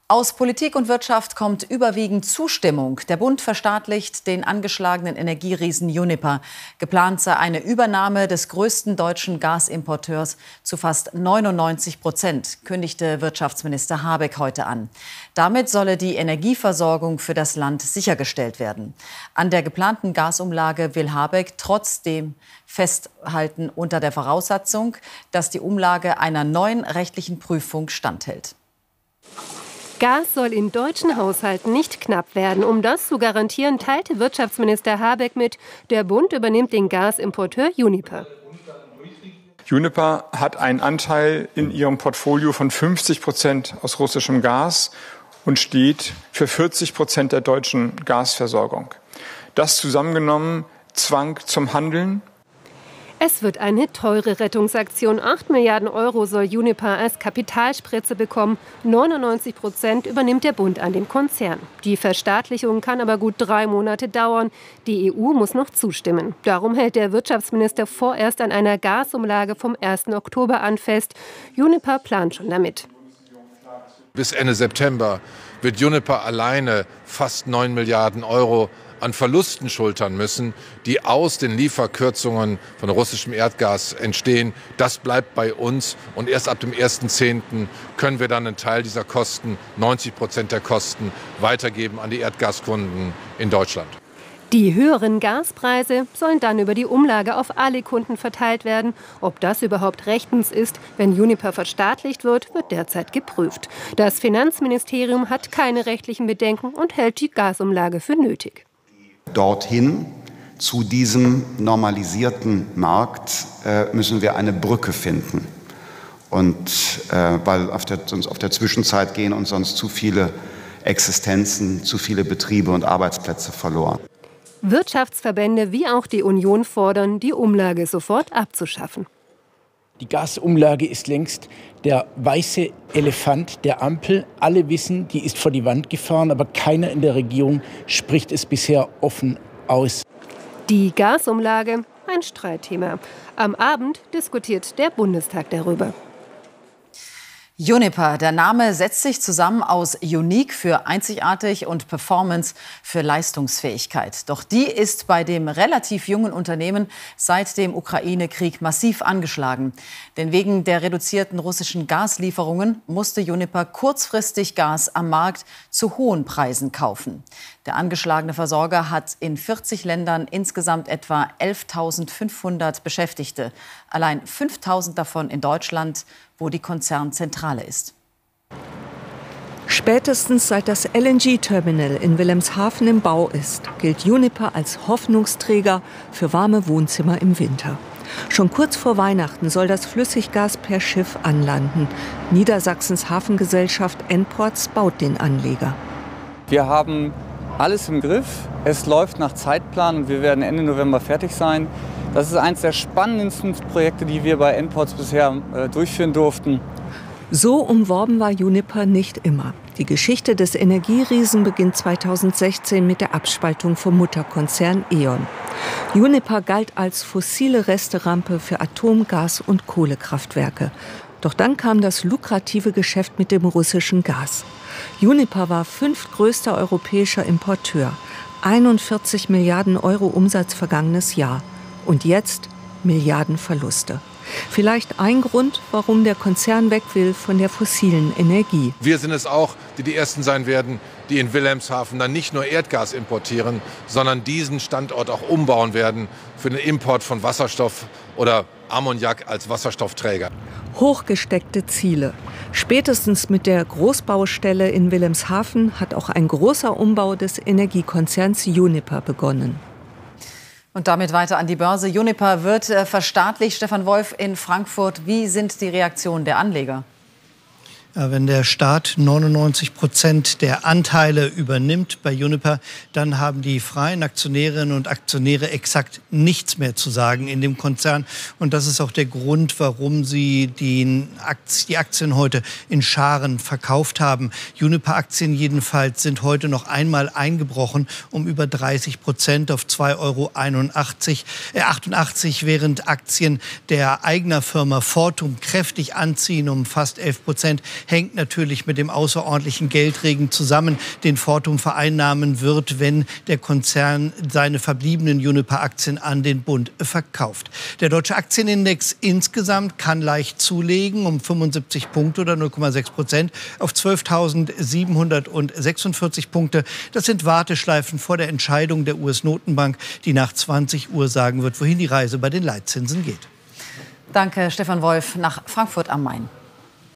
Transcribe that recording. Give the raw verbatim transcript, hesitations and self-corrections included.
Aus Politik und Wirtschaft kommt überwiegend Zustimmung. Der Bund verstaatlicht den angeschlagenen Energieriesen Uniper. Geplant sei eine Übernahme des größten deutschen Gasimporteurs zu fast neunundneunzig Prozent, kündigte Wirtschaftsminister Habeck heute an. Damit solle die Energieversorgung für das Land sichergestellt werden. An der geplanten Gasumlage will Habeck trotzdem festhalten, unter der Voraussetzung, dass die Umlage einer neuen rechtlichen Prüfung standhält. Gas soll in deutschen Haushalten nicht knapp werden. Um das zu garantieren, teilte Wirtschaftsminister Habeck mit, der Bund übernimmt den Gasimporteur Uniper. Uniper hat einen Anteil in ihrem Portfolio von fünfzig Prozent aus russischem Gas und steht für vierzig Prozent der deutschen Gasversorgung. Das zusammengenommen zwang zum Handeln. Es wird eine teure Rettungsaktion. acht Milliarden Euro soll Uniper als Kapitalspritze bekommen. neunundneunzig Prozent übernimmt der Bund an dem Konzern. Die Verstaatlichung kann aber gut drei Monate dauern. Die E U muss noch zustimmen. Darum hält der Wirtschaftsminister vorerst an einer Gasumlage vom ersten Oktober an fest. Uniper plant schon damit. Bis Ende September wird Uniper alleine fast neun Milliarden Euro an Verlusten schultern müssen, die aus den Lieferkürzungen von russischem Erdgas entstehen. Das bleibt bei uns und erst ab dem ersten Zehnten können wir dann einen Teil dieser Kosten, neunzig Prozent der Kosten, weitergeben an die Erdgaskunden in Deutschland. Die höheren Gaspreise sollen dann über die Umlage auf alle Kunden verteilt werden. Ob das überhaupt rechtens ist, wenn Uniper verstaatlicht wird, wird derzeit geprüft. Das Finanzministerium hat keine rechtlichen Bedenken und hält die Gasumlage für nötig. Dorthin, zu diesem normalisierten Markt, äh, müssen wir eine Brücke finden. Und äh, weil auf der, sonst auf der Zwischenzeit gehen uns sonst zu viele Existenzen, zu viele Betriebe und Arbeitsplätze verloren. Wirtschaftsverbände wie auch die Union fordern, die Umlage sofort abzuschaffen. Die Gasumlage ist längst der weiße Elefant der Ampel. Alle wissen, die ist vor die Wand gefahren, aber keiner in der Regierung spricht es bisher offen aus. Die Gasumlage, ein Streitthema. Am Abend diskutiert der Bundestag darüber. Uniper, der Name setzt sich zusammen aus Unique für einzigartig und Performance für Leistungsfähigkeit. Doch die ist bei dem relativ jungen Unternehmen seit dem Ukraine-Krieg massiv angeschlagen. Denn wegen der reduzierten russischen Gaslieferungen musste Uniper kurzfristig Gas am Markt zu hohen Preisen kaufen. Der angeschlagene Versorger hat in vierzig Ländern insgesamt etwa elftausendfünfhundert Beschäftigte. Allein fünftausend davon in Deutschland, wo die Konzernzentrale ist. Spätestens seit das L N G-Terminal in Wilhelmshaven im Bau ist, gilt Uniper als Hoffnungsträger für warme Wohnzimmer im Winter. Schon kurz vor Weihnachten soll das Flüssiggas per Schiff anlanden. Niedersachsens Hafengesellschaft N-Ports baut den Anleger. Wir haben alles im Griff. Es läuft nach Zeitplan und wir werden Ende November fertig sein. Das ist eines der spannendsten Projekte, die wir bei N-Ports bisher äh, durchführen durften. So umworben war Uniper nicht immer. Die Geschichte des Energieriesen beginnt zweitausendsechzehn mit der Abspaltung vom Mutterkonzern E.ON. Uniper galt als fossile Resterampe für Atom-, Gas- und Kohlekraftwerke. Doch dann kam das lukrative Geschäft mit dem russischen Gas. Uniper war fünftgrößter europäischer Importeur. einundvierzig Milliarden Euro Umsatz vergangenes Jahr. Und jetzt Milliardenverluste. Vielleicht ein Grund, warum der Konzern weg will von der fossilen Energie. Wir sind es auch, die die Ersten sein werden, die in Wilhelmshaven dann nicht nur Erdgas importieren, sondern diesen Standort auch umbauen werden für den Import von Wasserstoff oder Ammoniak als Wasserstoffträger. Hochgesteckte Ziele. Spätestens mit der Großbaustelle in Wilhelmshaven hat auch ein großer Umbau des Energiekonzerns Uniper begonnen. Und damit weiter an die Börse. Uniper wird äh, verstaatlicht. Stefan Wolf in Frankfurt. Wie sind die Reaktionen der Anleger? Ja, wenn der Staat neunundneunzig Prozent der Anteile übernimmt bei Uniper, dann haben die freien Aktionärinnen und Aktionäre exakt nichts mehr zu sagen in dem Konzern. Und das ist auch der Grund, warum sie die Aktien heute in Scharen verkauft haben. Uniper-Aktien jedenfalls sind heute noch einmal eingebrochen um über dreißig Prozent auf zwei Euro achtundachtzig, während Aktien der Eignerfirma Fortum kräftig anziehen um fast elf Prozent hängt natürlich mit dem außerordentlichen Geldregen zusammen, den Fortum vereinnahmen wird, wenn der Konzern seine verbliebenen Uniper-Aktien an den Bund verkauft. Der deutsche Aktienindex insgesamt kann leicht zulegen, um fünfundsiebzig Punkte oder null Komma sechs Prozent auf zwölftausendsiebenhundertsechsundvierzig Punkte. Das sind Warteschleifen vor der Entscheidung der U S-Notenbank, die nach zwanzig Uhr sagen wird, wohin die Reise bei den Leitzinsen geht. Danke, Stefan Wolf nach Frankfurt am Main.